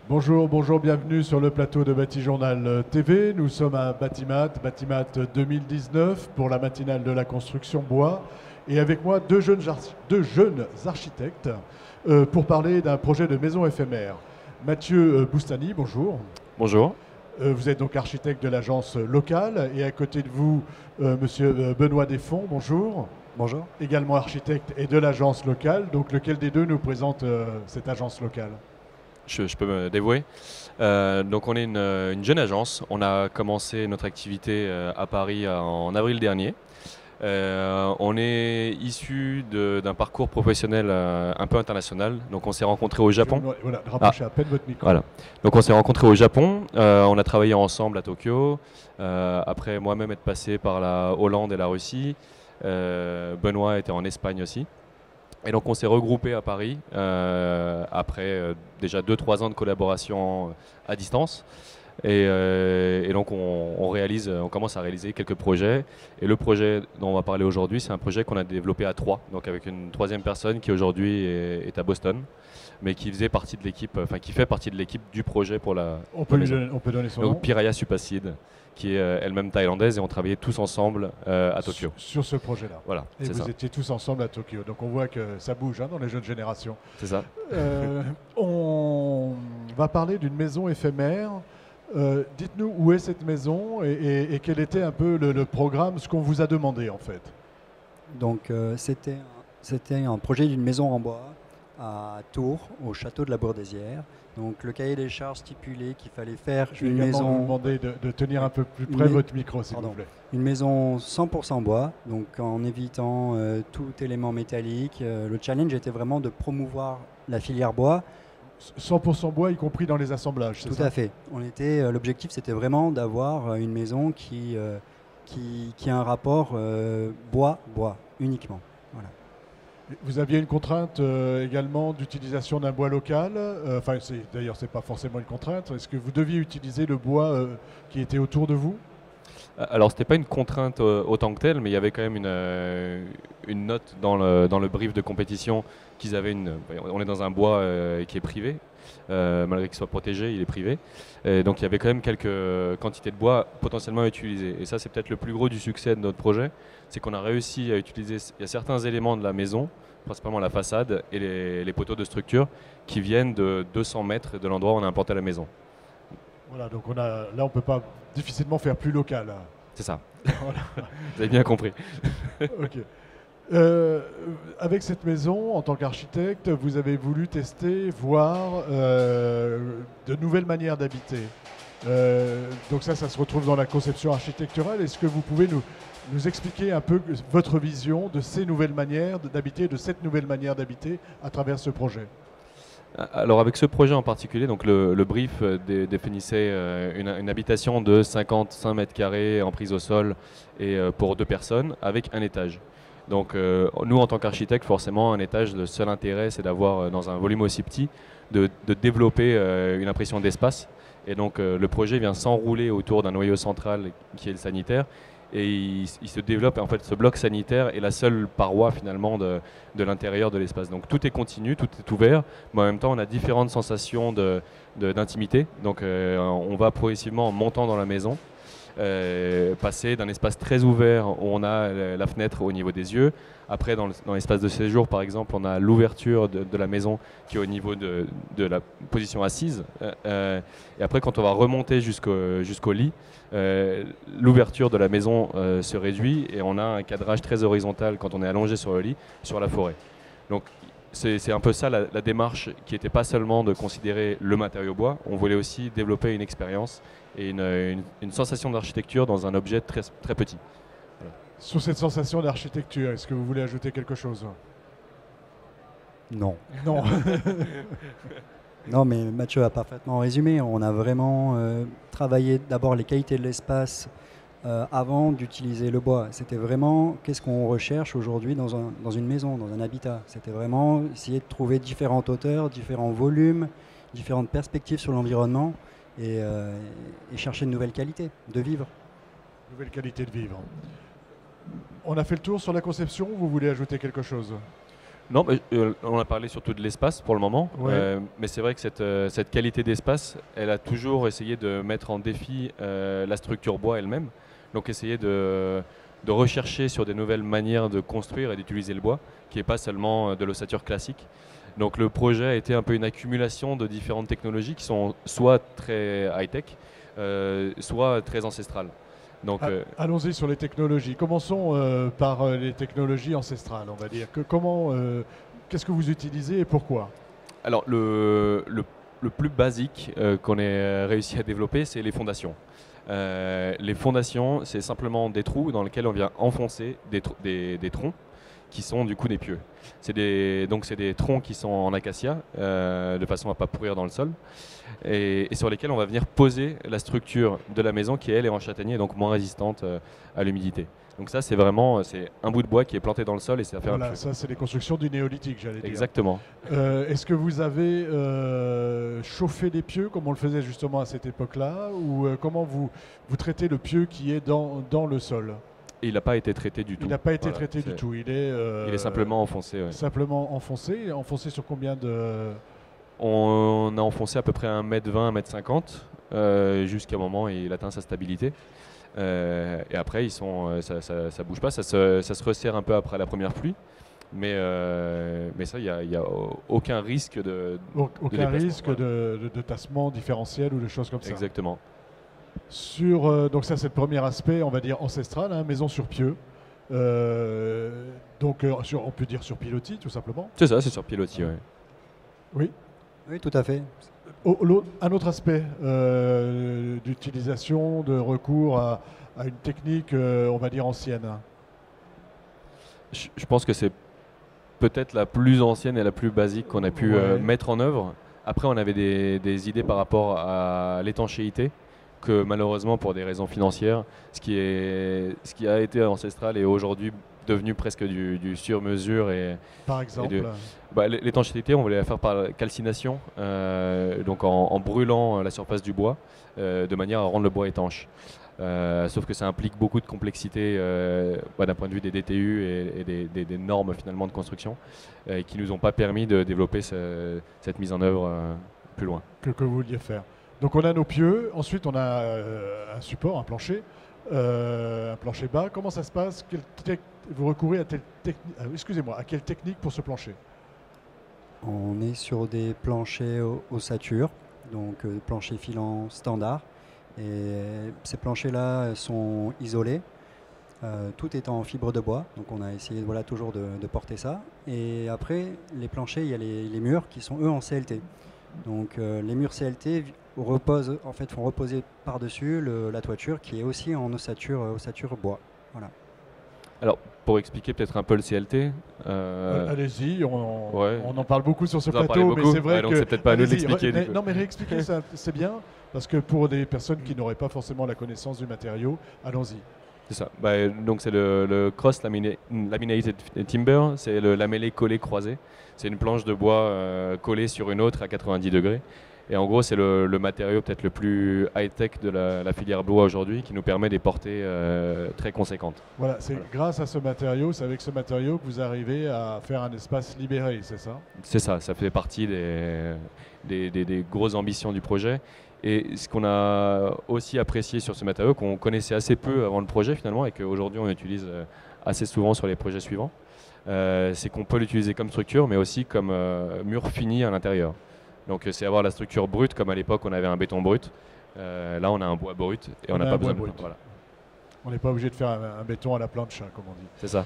Bonjour, bonjour, bienvenue sur le plateau de Batijournal TV. Nous sommes à Batimat 2019 pour la matinale de la construction bois. Et avec moi, deux jeunes architectes pour parler d'un projet de maison éphémère. Mathieu Boustany, bonjour. Bonjour. Vous êtes donc architecte de l'agence locale. Et à côté de vous, monsieur Benoît Desfonds, bonjour. Bonjour. Également architecte et de l'agence locale. Donc lequel des deux nous présente cette agence locale ? Je peux me dévouer. Donc on est une jeune agence. On a commencé notre activité à Paris en avril dernier. On est issu d'un parcours professionnel un peu international. Donc on s'est rencontrés au Japon. Voilà, rapprochez à peine votre micro. Voilà. Donc on s'est rencontrés au Japon. On a travaillé ensemble à Tokyo. Après moi-même être passé par la Hollande et la Russie. Benoît était en Espagne aussi. Et donc on s'est regroupé à Paris après déjà 2-3 ans de collaboration à distance. Et donc on commence à réaliser quelques projets. Et le projet dont on va parler aujourd'hui, c'est un projet qu'on a développé à 3, donc avec une troisième personne qui aujourd'hui est à Boston, mais qui faisait partie de l'équipe, qui fait partie de l'équipe du projet pour la. On peut donner son nom. Donc Piraya Supacide, qui est elle-même thaïlandaise, et on travaillait tous ensemble à Tokyo. Sur ce projet-là. Voilà, et vous étiez tous ensemble à Tokyo. Donc on voit que ça bouge dans les jeunes générations. C'est ça. On va parler d'une maison éphémère. Dites-nous où est cette maison et quel était un peu le programme, ce qu'on vous a demandé en fait. Donc c'était un projet d'une maison en bois à Tours, au château de la Bourdesière. Donc le cahier des charges stipulait qu'il fallait faire une maison. Je vais vous demander de tenir un peu plus près votre micro, s'il vous plaît. Une maison 100% bois, donc en évitant tout élément métallique. Le challenge était vraiment de promouvoir la filière bois. 100% bois, y compris dans les assemblages, c'est ça ? Tout à fait. L'objectif, c'était vraiment d'avoir une maison qui a un rapport bois uniquement. Voilà. Vous aviez une contrainte également d'utilisation d'un bois local. D'ailleurs, c'est pas forcément une contrainte. Est-ce que vous deviez utiliser le bois qui était autour de vous ? Alors, ce n'était pas une contrainte autant que telle, mais il y avait quand même une note dans le brief de compétition qu'ils avaient. On est dans un bois qui est privé, malgré qu'il soit protégé, il est privé. Et donc, il y avait quand même quelques quantités de bois potentiellement à utiliser. Et ça, c'est peut-être le plus gros du succès de notre projet, c'est qu'on a réussi à utiliser certains éléments de la maison, principalement la façade et les poteaux de structure, qui viennent de 200 mètres de l'endroit où on a implanté la maison. Voilà, donc là, on ne peut pas difficilement faire plus local. C'est ça. Voilà. Vous avez bien compris. Ok. Avec cette maison, en tant qu'architecte, vous avez voulu tester, voir de nouvelles manières d'habiter. Donc ça se retrouve dans la conception architecturale. Est-ce que vous pouvez nous expliquer un peu votre vision de ces nouvelles manières d'habiter, de cette nouvelle manière d'habiter à travers ce projet ? Alors avec ce projet en particulier, donc le brief définissait une habitation de 55 mètres carrés en prise au sol et pour 2 personnes avec un étage. Donc nous en tant qu'architecte, forcément un étage, le seul intérêt c'est d'avoir dans un volume aussi petit de développer une impression d'espace. Et donc le projet vient s'enrouler autour d'un noyau central qui est le sanitaire. Et il se développe, en fait, ce bloc sanitaire est la seule paroi finalement de l'intérieur de l'espace. Donc tout est continu, tout est ouvert, mais en même temps on a différentes sensations d'intimité. Donc on va progressivement en montant dans la maison, passer d'un espace très ouvert où on a la fenêtre au niveau des yeux. Après dans l'espace de séjour par exemple, on a l'ouverture de la maison qui est au niveau de la position assise. Et après quand on va remonter jusqu'au lit, l'ouverture de la maison se réduit et on a un cadrage très horizontal quand on est allongé sur le lit, sur la forêt. Donc c'est un peu ça la démarche qui n'était pas seulement de considérer le matériau bois, on voulait aussi développer une expérience et une sensation d'architecture dans un objet très, très petit. Voilà. Sur cette sensation d'architecture, est-ce que vous voulez ajouter quelque chose ? Non. Non. Non, mais Mathieu a parfaitement résumé. On a vraiment travaillé d'abord les qualités de l'espace avant d'utiliser le bois. C'était vraiment qu'est-ce qu'on recherche aujourd'hui dans une maison, dans un habitat. C'était vraiment essayer de trouver différentes hauteurs, différents volumes, différentes perspectives sur l'environnement et chercher une nouvelle qualité de vivre. Nouvelle qualité de vivre. On a fait le tour sur la conception, vous voulez ajouter quelque chose ? Non, mais, on a parlé surtout de l'espace pour le moment, Ouais. mais c'est vrai que cette qualité d'espace, elle a toujours essayé de mettre en défi la structure bois elle-même. Donc essayer de rechercher sur des nouvelles manières de construire et d'utiliser le bois, qui n'est pas seulement de l'ossature classique. Donc le projet a été un peu une accumulation de différentes technologies qui sont soit très high-tech, soit très ancestrales. Donc, Allons-y sur les technologies. Commençons par les technologies ancestrales, on va dire. Qu'est-ce que vous utilisez et pourquoi? alors le plus basique qu'on ait réussi à développer, c'est les fondations. Les fondations, c'est simplement des trous dans lesquels on vient enfoncer des troncs qui sont du coup des pieux. Donc c'est des troncs qui sont en acacia, de façon à ne pas pourrir dans le sol, et sur lesquels on va venir poser la structure de la maison qui elle est en châtaignier, donc moins résistante à l'humidité. Donc ça c'est un bout de bois qui est planté dans le sol et ça fait un Voilà, pieu. ça c'est les constructions du néolithique, j'allais dire. Exactement. Est-ce que vous avez chauffé les pieux comme on le faisait justement à cette époque-là, ou comment vous traitez le pieu qui est dans le sol? Et il n'a pas été traité du tout. Il n'a pas été Voilà, traité du tout. il est simplement enfoncé. Ouais. Simplement enfoncé. Enfoncé sur combien de... On a enfoncé à peu près 1m20, 1m50 jusqu'à un moment où il atteint sa stabilité. Et après, ça bouge pas, ça se resserre un peu après la première pluie. Mais ça, il n'y a aucun risque Aucun risque voilà. de tassement différentiel ou de choses comme ça. Exactement. Donc ça c'est le premier aspect, on va dire ancestral, hein, maison sur pieux. On peut dire sur pilotis tout simplement. C'est ça, c'est sur pilotis. Ouais. Oui. Oui, tout à fait. Un autre aspect d'utilisation, de recours à une technique, on va dire ancienne. Je pense que c'est peut-être la plus ancienne et la plus basique qu'on a pu mettre en œuvre. Après, on avait des idées par rapport à l'étanchéité, que malheureusement, pour des raisons financières, ce qui a été ancestral est aujourd'hui devenu presque du sur-mesure. Par exemple l'étanchéité, on voulait la faire par calcination, donc en brûlant la surface du bois, de manière à rendre le bois étanche. Sauf que ça implique beaucoup de complexité d'un point de vue des DTU et des normes finalement de construction qui ne nous ont pas permis de développer cette mise en œuvre plus loin. Que vous vouliez faire. Donc on a nos pieux, ensuite on a un support, un plancher bas. Comment ça se passe? Vous recourez à quelle technique pour ce plancher? On est sur des planchers ossature, donc planchers filants standard. Et ces planchers-là sont isolés, tout est en fibre de bois, donc on a essayé toujours de porter ça. Et après, les planchers, il y a les murs qui sont eux en CLT. Donc les murs CLT font reposer par-dessus la toiture qui est aussi en ossature bois. Voilà. Alors, pour expliquer peut-être un peu le CLT. Allez-y, on en parle beaucoup sur ce plateau, mais c'est vrai donc que... c'est peut-être pas à nous de l'expliquer. Non, mais réexpliquer, c'est bien, parce que pour des personnes qui n'auraient pas forcément la connaissance du matériau, allons-y. C'est ça. Donc c'est le cross laminated timber, c'est le lamellé collé croisé. C'est une planche de bois collée sur une autre à 90 degrés. Et en gros, c'est le matériau peut-être le plus high-tech de la filière bois aujourd'hui qui nous permet des portées très conséquentes. Voilà, c'est grâce à ce matériau, c'est avec ce matériau que vous arrivez à faire un espace libéré, c'est ça? C'est ça, ça fait partie des grosses ambitions du projet. Et ce qu'on a aussi apprécié sur ce matériau, qu'on connaissait assez peu avant le projet finalement, et qu'aujourd'hui on utilise assez souvent sur les projets suivants, c'est qu'on peut l'utiliser comme structure, mais aussi comme mur fini à l'intérieur. Donc c'est avoir la structure brute, comme à l'époque on avait un béton brut. Là on a un bois brut et on n'a pas besoin de brut. Voilà. On n'est pas obligé de faire un béton à la planche, comme on dit. C'est ça.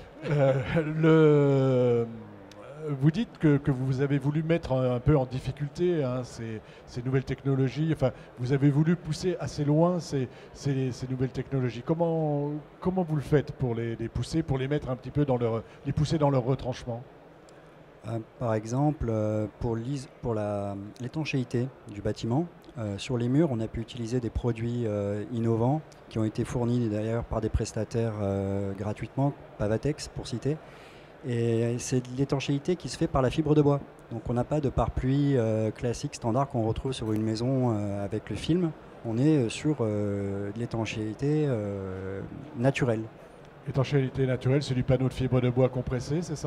Vous dites que vous avez voulu mettre un peu en difficulté ces nouvelles technologies. Enfin, vous avez voulu pousser assez loin ces nouvelles technologies. Comment vous le faites pour les pousser, pour les mettre un petit peu les pousser dans leur retranchement? Par exemple, pour l'étanchéité du bâtiment, sur les murs, on a pu utiliser des produits innovants qui ont été fournis d'ailleurs par des prestataires gratuitement, Pavatex pour citer. Et c'est de l'étanchéité qui se fait par la fibre de bois. Donc on n'a pas de pare-pluie classique standard qu'on retrouve sur une maison avec le film. On est sur de l'étanchéité naturelle. L'étanchéité naturelle, c'est du panneau de fibre de bois compressé, c'est ça?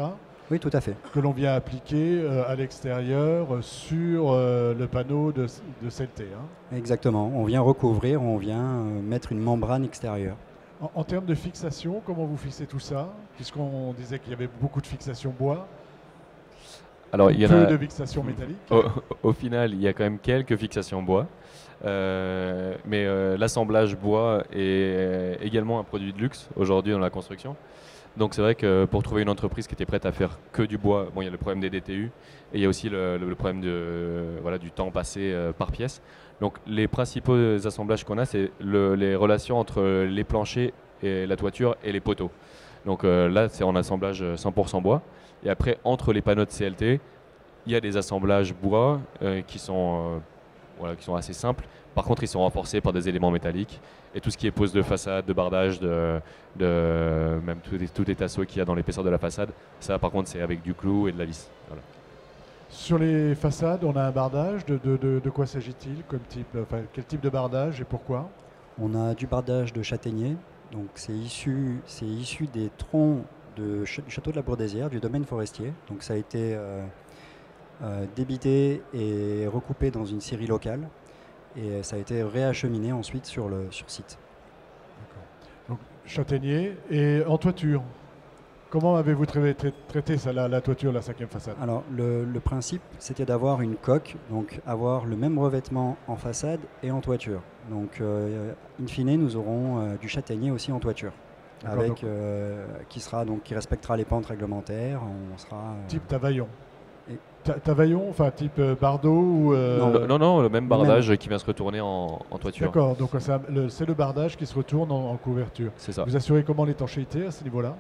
Oui, tout à fait. que l'on vient appliquer à l'extérieur sur le panneau de CLT. Hein. Exactement. On vient recouvrir, on vient mettre une membrane extérieure. En termes de fixation, comment vous fixez tout ça? Puisqu'on disait qu'il y avait beaucoup de fixation bois, Alors, il y en peu a, de fixation métallique. au final, il y a quand même quelques fixations bois. Mais l'assemblage bois est également un produit de luxe aujourd'hui dans la construction. Donc c'est vrai que pour trouver une entreprise qui était prête à faire que du bois, bon, il y a le problème des DTU et il y a aussi le problème voilà, du temps passé par pièce. Donc les principaux assemblages qu'on a, c'est les relations entre les planchers et la toiture et les poteaux. Donc là, c'est en assemblage 100% bois. Et après, entre les panneaux de CLT, il y a des assemblages bois qui sont assez simples. Par contre, ils sont renforcés par des éléments métalliques. Et tout ce qui est pose de façade, de bardage, même tous les tasseaux qu'il y a dans l'épaisseur de la façade, ça par contre c'est avec du clou et de la vis. Voilà. Sur les façades, on a un bardage. De quoi s'agit-il comme type, quel type de bardage et pourquoi? On a du bardage de châtaignier. Donc c'est issu des troncs du château de la Bourdaissière, du domaine forestier. Donc ça a été débité et recoupé dans une scierie locale. Et ça a été réacheminé ensuite sur site. Donc, châtaignier. Et en toiture, comment avez-vous traité ça, la toiture, la 5e façade? Alors le principe, c'était d'avoir une coque, donc avoir le même revêtement en façade et en toiture. Donc in fine, nous aurons du châtaignier aussi en toiture, avec qui respectera les pentes réglementaires. On sera type Tavaillon. Tavaillon, enfin type Bardot ou Non, le même bardage qui vient se retourner en toiture. D'accord, donc c'est le bardage qui se retourne en couverture. C'est ça. Vous assurez comment l'étanchéité à ce niveau-là?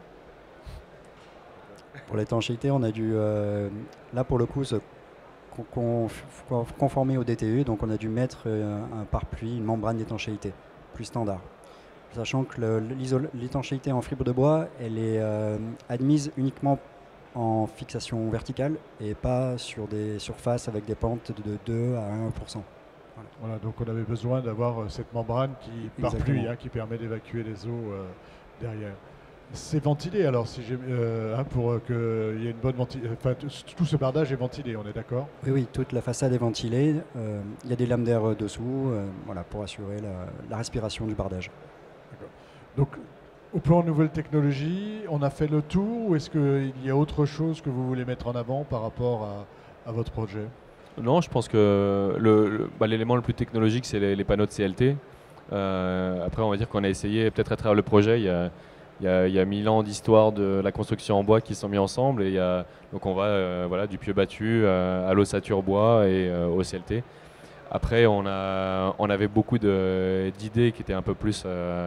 Pour l'étanchéité, on a dû, là pour le coup, se conformer au DTU, donc on a dû mettre un pare-pluie, une membrane d'étanchéité, plus standard. Sachant que l'étanchéité en fibre de bois, elle est admise uniquement en fixation verticale et pas sur des surfaces avec des pentes de 2 à 1%. Voilà, donc on avait besoin d'avoir cette membrane par pluie qui permet d'évacuer les eaux derrière. C'est ventilé alors, si pour qu'il y ait une bonne ventilation. Tout ce bardage est ventilé, on est d'accord? Oui, toute la façade est ventilée. Il y a des lames d'air dessous, pour assurer la respiration du bardage. Donc, au plan nouvelles technologies, on a fait le tour ou est-ce qu'il y a autre chose que vous voulez mettre en avant par rapport à votre projet? Non, je pense que l'élément le plus technologique, c'est les panneaux de CLT. Après, on va dire qu'on a essayé, peut-être à travers le projet, il y a 1000 ans d'histoire de la construction en bois qui sont mis ensemble. Et donc on va du pieu battu à l'ossature bois et au CLT. Après, on avait beaucoup d'idées qui étaient un peu plus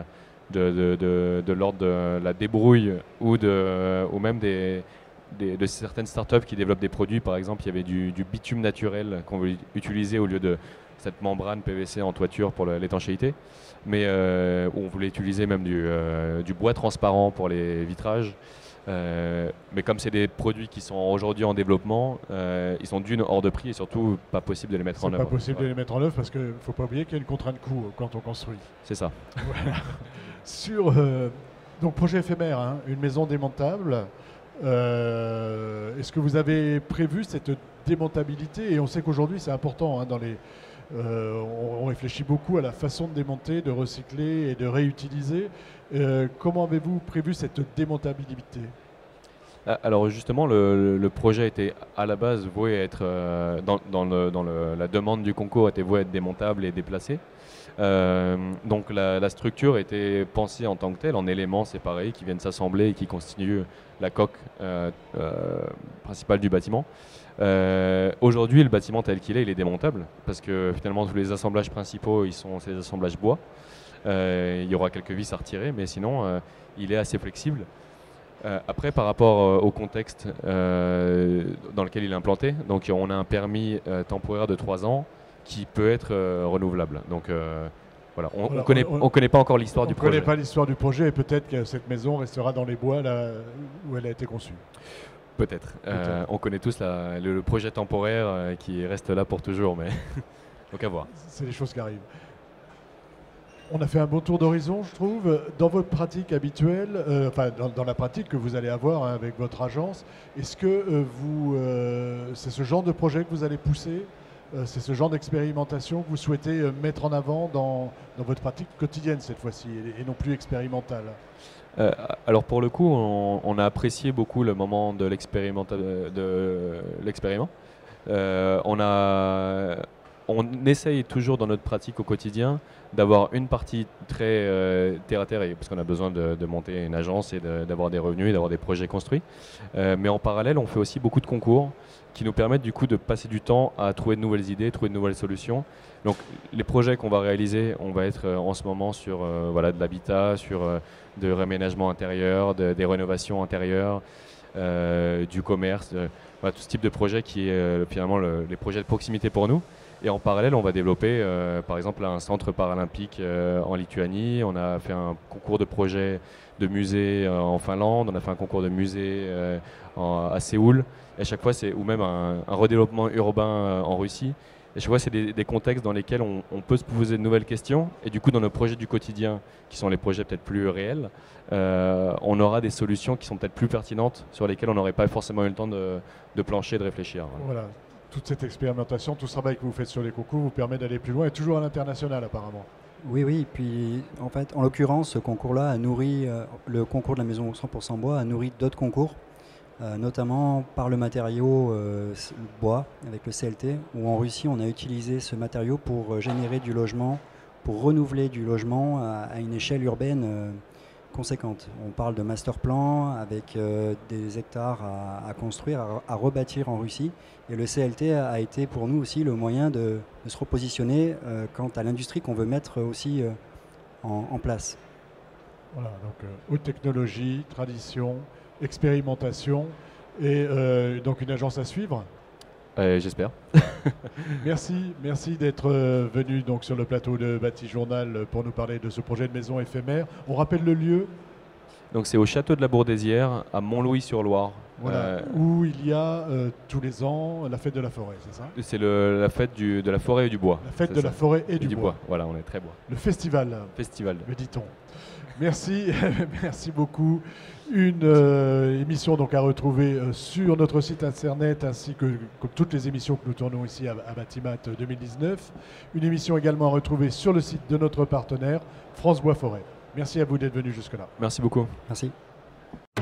de l'ordre de la débrouille ou même de certaines startups qui développent des produits. Par exemple, il y avait du bitume naturel qu'on voulait utiliser au lieu de cette membrane PVC en toiture pour l'étanchéité. Mais on voulait utiliser même du bois transparent pour les vitrages. Mais comme c'est des produits qui sont aujourd'hui en développement, ils sont d'une hors de prix et surtout pas possible de les mettre en œuvre. C'est pas possible de les mettre en œuvre parce qu'il ne faut pas oublier qu'il y a une contrainte coût quand on construit. C'est ça. Voilà. Donc projet éphémère, hein, une maison démontable. Est-ce que vous avez prévu cette démontabilité? Et on sait qu'aujourd'hui c'est important, hein, on réfléchit beaucoup à la façon de démonter, de recycler et de réutiliser. Comment avez-vous prévu cette démontabilité? Alors justement, le projet était à la base voué à être, la demande du concours était vouée à être démontable et déplacée. Donc la structure était pensée en tant que telle, en éléments séparés qui viennent s'assembler et qui constituent la coque principale du bâtiment. Aujourd'hui, le bâtiment tel qu'il est, il est démontable parce que finalement tous les assemblages principaux, c'est des assemblages bois. Il y aura quelques vis à retirer, mais sinon il est assez flexible. Après, par rapport au contexte dans lequel il est implanté, donc on a un permis temporaire de 3 ans qui peut être renouvelable. Donc voilà, on ne connaît pas encore l'histoire du projet. On ne connaît pas l'histoire du projet et peut-être que cette maison restera dans les bois là où elle a été conçue. Peut-être. On connaît tous le projet temporaire qui reste là pour toujours, mais donc à voir. C'est des choses qui arrivent. On a fait un bon tour d'horizon, je trouve. Dans votre pratique habituelle, dans la pratique que vous allez avoir avec votre agence, est-ce que c'est ce genre de projet que vous allez pousser? C'est ce genre d'expérimentation que vous souhaitez mettre en avant dans votre pratique quotidienne cette fois-ci et non plus expérimentale? Alors pour le coup, on a apprécié beaucoup le moment de l'expériment. On essaye toujours dans notre pratique au quotidien d'avoir une partie très terre à terre, parce qu'on a besoin de monter une agence et d'avoir des revenus et d'avoir des projets construits. Mais en parallèle, on fait aussi beaucoup de concours qui nous permettent du coup de passer du temps à trouver de nouvelles idées, trouver de nouvelles solutions. Donc les projets qu'on va réaliser, on va être en ce moment sur de l'habitat, sur de réaménagement intérieur, des rénovations intérieures, du commerce, tout ce type de projet qui est finalement les projets de proximité pour nous. Et en parallèle, on va développer par exemple un centre paralympique en Lituanie. On a fait un concours de projet de musée en Finlande. On a fait un concours de musée à Séoul. Et à chaque fois, ou même un redéveloppement urbain en Russie. Et chaque fois, c'est des contextes dans lesquels on peut se poser de nouvelles questions. Et du coup, dans nos projets du quotidien, qui sont les projets peut-être plus réels, on aura des solutions qui sont peut-être plus pertinentes, sur lesquelles on n'aurait pas forcément eu le temps de plancher, de réfléchir. Voilà. Toute cette expérimentation, tout ce travail que vous faites sur les concours vous permet d'aller plus loin et toujours à l'international apparemment. Oui, oui. Puis en fait, en l'occurrence, ce concours-là a nourri, le concours de la maison 100% bois a nourri d'autres concours, notamment par le matériau bois avec le CLT, où en Russie on a utilisé ce matériau pour générer du logement, pour renouveler du logement à une échelle urbaine conséquente. On parle de master plan avec des hectares à construire, à rebâtir en Russie. Et le CLT a été pour nous aussi le moyen de se repositionner quant à l'industrie qu'on veut mettre aussi en place. Voilà, donc haute technologie, tradition, expérimentation et donc une agence à suivre. J'espère. Merci d'être venu donc sur le plateau de Bâti Journal pour nous parler de ce projet de maison éphémère. On rappelle le lieu. Donc c'est au château de la Bourdesière, à Montlouis-sur-Loire. Voilà, où il y a tous les ans la fête de la forêt, c'est ça? C'est la fête de la forêt et du bois. La fête de la forêt et du bois. Voilà, on est très bois. Le festival. Me dit-on. Merci, merci beaucoup. Une émission donc à retrouver sur notre site internet ainsi que comme toutes les émissions que nous tournons ici à Batimat 2019. Une émission également à retrouver sur le site de notre partenaire France Bois Forêt. Merci à vous d'être venus jusque-là. Merci beaucoup. Merci.